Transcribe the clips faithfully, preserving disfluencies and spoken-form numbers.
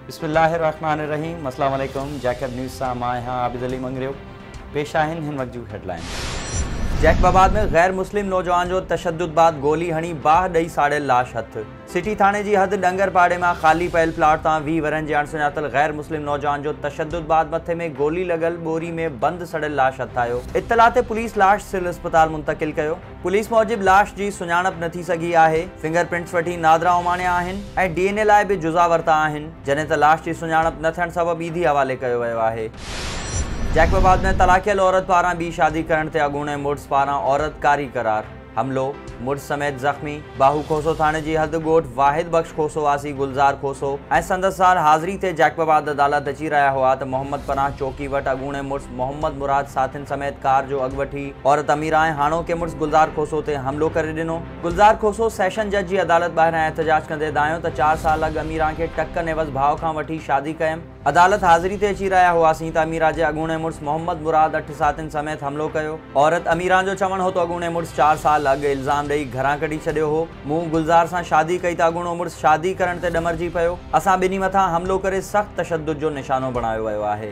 बिस्मिल्लाहिर्रहमानिर्रहीम। अस्सलाम वालेकुम। जैकब न्यूज़ सां मां आहियां आबिद अली मंगरियो। पेश आहिनि हिन वक़्त जूं हेडलाइन। जैकबाबाद में गैर मुस्लिम नौजवान जो तशद्दुद बाद गोली हणी बाह ॾेई साड़ियल लाश हथ। सिटी थाणे जी हद डंगरपाड़े में खाली पयल प्लाट तां वीह वरनि जे अणसुञातल गैर मुस्लिम नौजवान जो तशद्दुद बाद मथे में गोली लॻल बोरी में बंद सड़ियल लाश हथ आयो। इत्तला ते पुलिस लाश सिविल अस्पताल मुंतकिल कयो। पुलिस मूजिब लाश जी सुञाणप न थी सघी आहे। फिंगरप्रिंट्स वठी नादरा उमाणिया आहिनि ऐं डीएनए लाइ बि जुज़ा वरिता आहिनि, जॾहिं त लाश जी सुञाणप न थियण सबबि ईदी हवाले कयो वियो आहे। जैकबाबाद में तलाकियल औरत पारां ॿी शादी करण ते अॻूणे मुड़ुस पारां औरत कारी करार। हमलो, मुड़ुस समेत ज़ख़्मी। बाहू खोसो थाणे जी हद ॻोठ वाहिद बख़्श खोसो वासी गुलज़ार खोसो ऐं संदसि सार हाज़िरी ते जैकबाबाद अदालत अची रहिया हुआ त मोहम्मद पनाह चौकी वटि अॻूणे मुड़ुस मोहम्मद मुराद साथियुनि समेत कार जो अॻु वठी औरत अमीरा ऐं हाणोके मुड़ुस गुलज़ार खोसो ते हमलो करे ॾिनो। गुलज़ार खोसो सेशन जज जी अदालत ॿाहिरां एहतजाज कंदे दायो त चार साल अॻु अमीरा खे टक नेवज़ भाउ खां वठी शादी कयमि। अदालत हाज़िरी ते अची रहिया हुआसीं त अमीरा जे अॻूणे मुड़ुस मोहम्मद मुराद अठ साथियुनि समेत हमलो कयो। औरत अमीरा जो चवणु हो त अॻूणे मुड़ुस चार साल अॻु इल्ज़ाम ॾेई घरां कढी छॾियो हो। मूं गुलज़ार सां शादी कई त अॻूणो मुड़ुस शादी करण ते ॾमरजी पियो। असां ॿिन्ही मथां हमलो करे सख़्त तशद्दुद जो निशानो बणायो वियो आहे।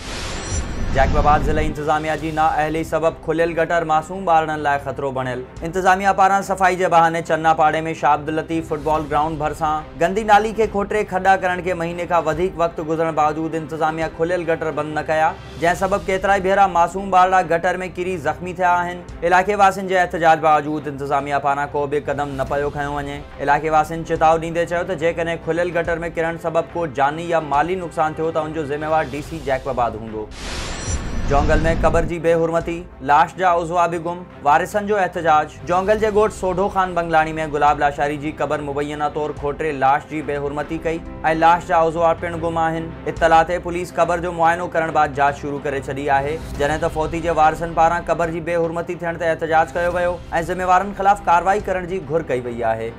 जैकबाबाद ज़िले इंतज़ामिया जी नाअहली सबबि खुलियल गटर मासूम ॿारनि लाइ ख़तरो बणियल। इंतज़ामिया पारां सफ़ाई जे बहाने चन्ना पाड़े में शाह अब्दुल लतीफ़ फुटबॉल ग्राउंड भरिसां गंदी नाली खे खोटे खॾा करण खे महीने खां वधीक वक़्तु गुज़रण बावजूदि इंतज़ामिया खुलियल गटर बंदि न कया, जंहिं सबबि केतिरा ई भेरा मासूम ॿारड़ा गटर में किरी ज़ख़्मी थिया आहिनि। इलाइक़े वासियुनि जे एहतजाज बावजूदि इंतज़ामिया पारां को बि क़दम न पियो खयो वञे। इलाइक़े वासियुनि चिताव ॾींदे चयो त जेकॾहिं खुलियल गटर में किरण सबबि को जानी या माली नुक़सान थियो त उनजो ज़िम्मेवार डीसी जैकबाबाद हूंदो। जोंगल में कबर जी बेहुरमती, लाश जा उज़वा बि गुम, वारिसनि जो एहतजाज। जोंगल जे ॻोठ सोढो ख़ान बंगलाणी में गुलाब लाशारी जी कबर मुबैना तौर खोटे लाश जी बेहुरमती कई ऐं लाश जा उज़वा पिणु गुम आहिनि। इत्तला ते पुलिस कबर जो मुआइनो करण बाद जांच शुरू करे छॾी आहे, जॾहिं त फौती जे वारिसनि पारां कबर जी बेहुरमती थियण ते एहतजाज कयो वियो ऐं ज़िम्मेवारनि ख़िलाफ़ कार्रवाई करण जी घुर कई वई आहे।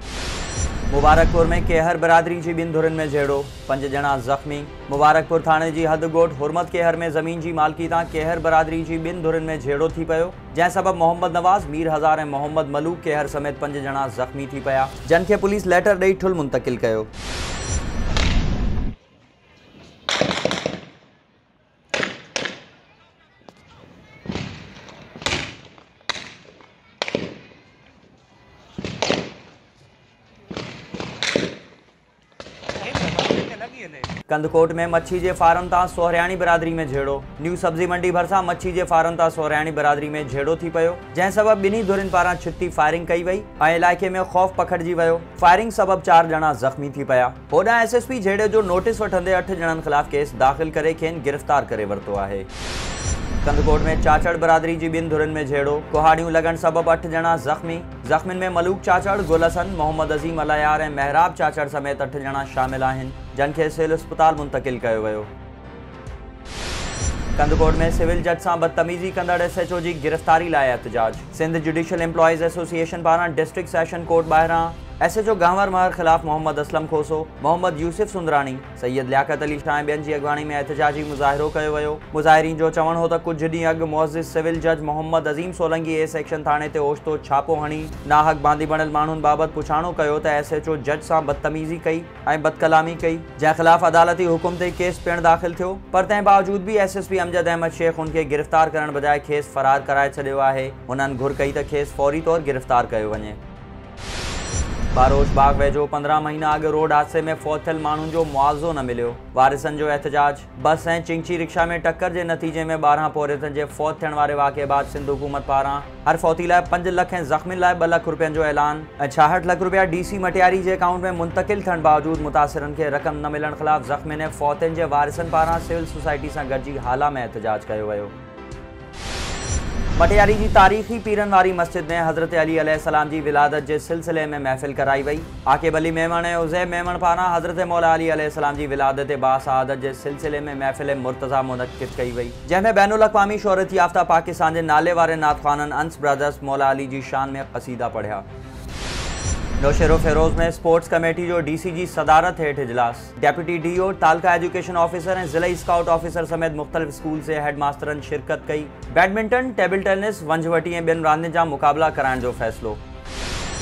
मुबारकपुर में केहर बिरादरी जी ॿिनि धुरनि में झेड़ो, पंज ॼणा ज़ख़्मी। मुबारकपुर थाणे जी हद ॻोठ हुरमत केहर में ज़मीन जी मालिकी तां केहर बिरादरी जी ॿिनि धुरनि में झेड़ो थी पियो, जंहिं सबबि मोहम्मद नवाज़, मीर हज़ार ऐं मोहम्मद मलूक केहर समेत पंज ॼणा ज़ख़्मी थी पिया, जिन खे पुलिस लेटर ॾेई ठुल मुंतकिल कयो। कंदकोट में मच्छी जे फार्म तां सोहरियाणी बिरादरी में झेड़ो। न्यू सब्जी मंडी भरिसां मच्छी जे फार्म तां सोहरियाणी बिरादरी में झेड़ो थी पियो, जंहिं सबबि ॿिन्ही धुरनि पारां छिती फायरिंग कई वई ऐं इलाइक़े में ख़ौफ़ पखिड़िजी वियो। फायरिंग सबबि चार ॼणा ज़ख़्मी थी पिया। होॾां एस एस पी झेड़े जो नोटिस वठंदे अठ ॼणनि ख़िलाफ़ केस दाख़िल करे खेनि गिरफ़्तार करे वरितो आहे। कंदकोट में चाचड़ बिरादरी जी ॿिनि धुरनि में झेड़ो, कुहाड़ियूं लॻण सबबि अठ ॼणा ज़ख़्मी। ज़ख़्मियुनि में मलूक चाचड़, गुल हसन, मोहम्मद अज़ीम अलायार ऐं महराब चाचड़ समेत अठ ॼणा शामिल आहिनि, जिन खे सिविल अस्पताल मुंतकिल कयो वियो। कंदकोट में सिविल जज सां बदतमीज़ी कंदड़ एस एच ओ जी गिरफ़्तारी लाइ एहतजाज। सिंध जुडिशियल एम्प्लॉइज़ एसोसिएशन पारां डिस्ट्रिक्ट सेशन कोर्ट ॿाहिरां S H O Ganwar Mahar ख़िलाफ़ मोहम्मद असलम खोसो, मोहम्मद यूसुफ सुंदरानी, सैयद लियाकत अली शाह ऐं ॿियनि जी अॻवानी में एहतजाजी मुज़ाहिरो कयो वियो। मुज़ाहिरीन जो चवणु हो त कुझु ॾींहं अॻु मुअज़्ज़िज़ सिविल जज मोहम्मद अज़ीम सोलंगी ए सेक्शन थाणे ते ओचितो छापो हणी नाहक बांदी बणियल माण्हुनि बाबति पुछाणो कयो त एस एच ओ जज सां बदतमीज़ी कई ऐं बदकलामी कई, जंहिं ख़िलाफ़ अदालती हुकुम ते केस पिणु दाख़िल थियो, पर तंहिं बावजूदि बि S S P Amjad Ahmed Shaikh उनखे गिरफ़्तार करण बजाए खेस फ़रार कराए छॾियो आहे। हुननि घुर कई त खेस फौरी तौर गिरफ़्तार कयो वञे। बारोश बाग वेझो पंद्रहं महीना अॻु रोड हादसे में फ़ौत थियल माण्हुनि जो मुआवज़ो न मिलियो, वारिसनि जो एहतजाज। बस ऐं चिंची रिक्शा में टक्कर जे नतीजे में ॿारहं पौरियतनि जे फ़ौत थियण वारे वाक़े बाद सिंध हुकूमत पारां हर फ़ौती लाइ पंज लख ऐं ज़ख़्मियुनि लाइ ॿ लख रुपयनि जो ऐलान ऐं छाहठि लख रुपया डीसी मटियारी जे अकाउंट में मुंतकिल थियण बावजूदि मुतासिरनि खे रक़म न मिलण ख़िलाफ़ ज़ख़्मियुनि ऐं फ़ौतियुनि जे वारिसनि पारां सिविल सोसाइटी सां गॾिजी हाला में एहतजाज कयो वियो। मटियारी जी तारीख़ी पीरन वारी मस्जिद में हज़रत अली अलैहिस्सलाम जी विलादत जे सिलसिले में महफ़िल कराई वई। आकिब अली मेमन ऐं उज़ैब मेमन पारां हज़रत मौला अली अलैहिस्सलाम जी विलादत बासआदत जे सिलसिले में महफ़िल मुर्तज़ा मुनक़िद कई वई, जंहिंमें बैनुल अक़वामी शोहरत याफ़्ता पाकिस्तान जे नाले वारे नातख़्वाननि अंस ब्रदर्स मौला अली जी शान में क़सीदा पढ़िया। नौशेरो फेरोज़ में स्पोर्ट्स कमेटी जो डीसी जी सदारत हेठि इजलास। Deputy DO, taluka education officer ऐं ज़िला स्काउट ऑफिसर समेत मुख़्तलिफ़ स्कूल से हेड मास्टरनि शिरकत कई। बैडमिंटन, टेबल टेनिस, वंझवटी ऐं ॿियनि रांदियुनि जा मुक़ाबला कराइण जो फ़ैसिलो।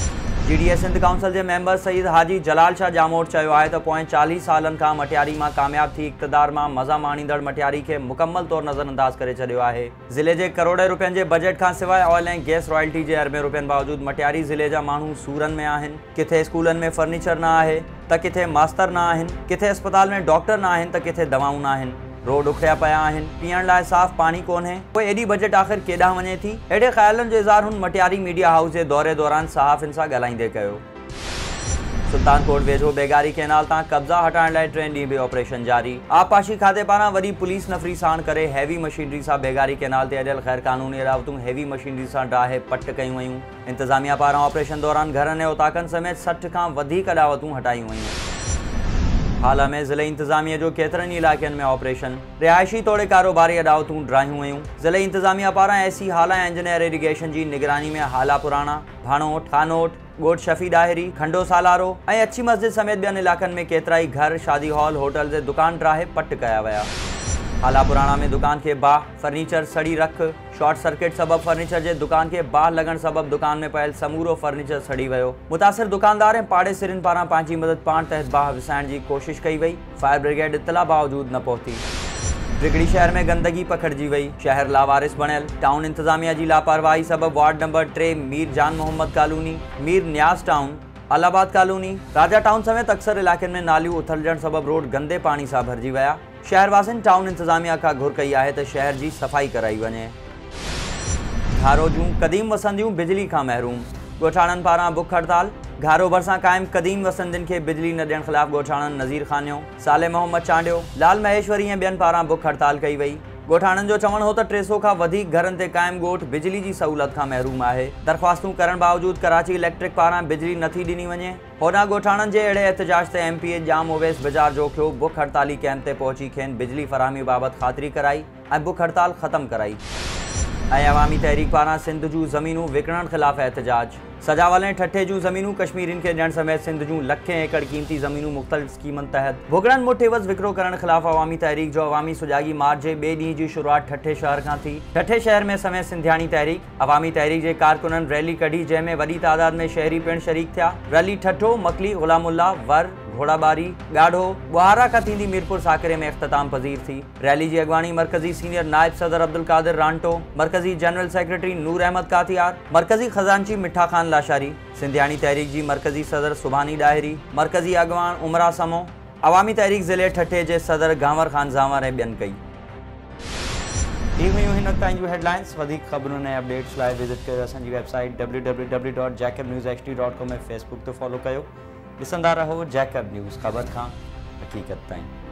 जीडीए सिंध काउंसिल के मेंबर सईद हाजी जलाल शाह जामोट चयो आहे त पोएं चालीस सालन खां मटियारी में कामयाब थी इक़्तिदार में मज़ा माणींदड़ मटियारी के मुकम्मल तौर नज़रअंदाज करे छॾियो आहे। ज़िले के करोड़े रुपयनि के बजट का सिवाय ऑयल एंड गैस रॉयल्टी के अरबे रुपयनि बावजूद मटियारी ज़िले जा माण्हू सूरन में आहिनि। किथे स्कूलन में फर्नीचर ना आहे त किथे मास्तर ना आहिनि, किथे अस्पताल में डॉक्टर ना आहिनि त किथे दवाऊं ना आहिनि। रोड उखड़िया पिया आहिनि, पीअण लाइ साफ़ पानी कोन्हे। पोइ एॾी बजट आख़िर केॾांहुं वञे थी? अहिड़े ख़्यालनि जो इज़हार हुन मटियारी मीडिया हाउस जे दौरे दौरान सहाफ़ियुनि सां ॻाल्हाईंदे कयो। सुल्तानकोट वेझो बेगारी कैनाल तां कब्ज़ा हटाइण लाइ टे ॾींहं बि ऑपरेशन जारी। आबपाशी खाते पारां वरी पुलिस नफ़री साण करे हैवी मशीनरी सां बेगारी कैनाल ते अॾियल ग़ैर क़ानूनी अदावतूं हैवी मशीनरी सां डाहे पट कयूं वयूं। इंतज़ामिया पारां ऑपरेशन दौरान घरनि ऐं उताकनि समेत सठ खां वधीक अदावतूं हटायूं वयूं। हाल में ज़िले इंतज़ामिया जो केतिरनि इलाइक़नि में ऑपरेशन, रिहायशी तोड़े कारोबारी अदावतूं ड्राहियूं वयूं। ज़िले इंतज़ामिया पारां एसी हाला इंजीनियर इरिगेशन की निगरानी में हाला पुराणा, भाणोट, खानोट, गोट शफी डाहिरी, खंडो सालारो ऐं अच्छी मस्जिद समेत ॿियनि इलाक़नि में केतिराई घर, शादी हॉल, होटल जे दुकान ड्राहे पट कया विया। हाला पुराणा में दुकान के बाह, फर्नीचर सड़ी रख, शॉर्ट सर्किट सबब फर्नीचर के दुकान के बाह लगन सबब दुकान में पयल समूरो फर्नीचर सड़ी वियो। मुतासिर दुकानदार ऐं पाड़ेसिरनि पारां पंहिंजी मदद पाण तहत बाह विसाइण की कोशिश कई वई। फायर ब्रिगेड इतला बावजूद न पहुती। बिगड़ी शहर में गंदगी पखड़जी वई, शहर लावारिस बणियल। टाउन इंतजामिया की लापरवाही सबब वार्ड नंबर टे Mir Jan Mohammad colony, Mir Niaz town, Allahabad colony, Raja town समेत अक्सर इलाक़नि में नालियूं उथलजण सबब रोड गंदे पानी सां भरजी विया। शहरवासियुनि टाउन इंतजामिया का घुर कई है त शहर की सफ़ाई कराई वञे। घारो जूं क़दीम वसंदियूं बिजली का महरूम, ॻोठाणनि पारां बुख हड़ताल। घारो भरिसां क़ाइम क़दीम वसंदियुनि खे बिजली न ॾियण ख़िलाफ़ ॻोठाणनि नज़ीर खानियो, साले मोहम्मद चांडियो, लाल महेश्वरी ऐं ॿियनि पारां बुख हड़ताल कई वई। ॻोठाणनि जो चवणु हो त टे सौ खां वधीक घरनि ते क़ाइम ॻोठ बिजली की सहूलत खां महरूम आहे। दरख़्वास्तूं करण बावजूद कराची इलेक्ट्रिक पारां बिजली नथी ॾिनी वञे। होॾां ॻोठाणनि जे अहिड़े एहतजाज ते M P A Jam Owais बाज़ार जोखियो बुख हड़ताली कैंप ते पहुची खेनि बिजली फराहमी बाबति ख़ातिरी कराई ऐं बुख हड़ताल ख़त्म कराई। ऐं अवामी तहरीक पारां सिंध जूं ज़मीनूं विकिणण ख़िलाफ़ एहतजाज। सजावल ऐं ठठे जूं ज़मीनूं कश्मीरियुनि खे ॾियण समेत सिंध जूं लखें एकड़ क़ीमती ज़मीनूं मुख़्तलिफ़ स्कीमनि तहत भुॻड़नि मुठि एवज़ विकिरो करण ख़िलाफ़ अवामी तहरीक जो अवामी सुजागी मार्च जे ॿिए ॾींहं जी शुरूआत ठठे शहर खां थी। ठठे शहर में समेत सिंधियाणी तहरीक, अवामी तहरीक जे कारकुननि रैली कढी जंहिंमें वॾी तादाद में शहरी पिणु शरीक थिया। रैली ठठो, मकली, ग़ुलामुल्ला, वर, घोड़ाबारी, ॻाढ़ो, बुहारा का थींदी मीरपुर साकिरे में इख्तिताम पज़ीर थी। रैली की अगवानी मरकज़ी सीनियर नायब सदर अब्दुल कादिर रांटो, मरकज़ी जनरल सेक्रेटरी नूर अहमद कातियार, मरकज़ी ख़जानची मिठा खान लाशारी, सिंधियाणी तहरीक की मरकज़ी सदर सुभानी डाहिरी, मरकज़ी अगवान उमरा समो, अवामी तहरीक ज़िले ठठे के सदर गांवर खान ज़ांवर ऐं ॿियनि कई। ई हुयूं हिन वक़्त ताईं जूं हेडलाइंस। वधीक ख़बरुनि ऐं अपडेट्स लाइ विज़िट कयो असांजी website W W W dot Jacob news H D dot com ऐं फेसबुक ते फॉलो कयो। ॾिसंदा रहो जैकब न्यूज़, ख़बर खां हक़ीक़त ताईं।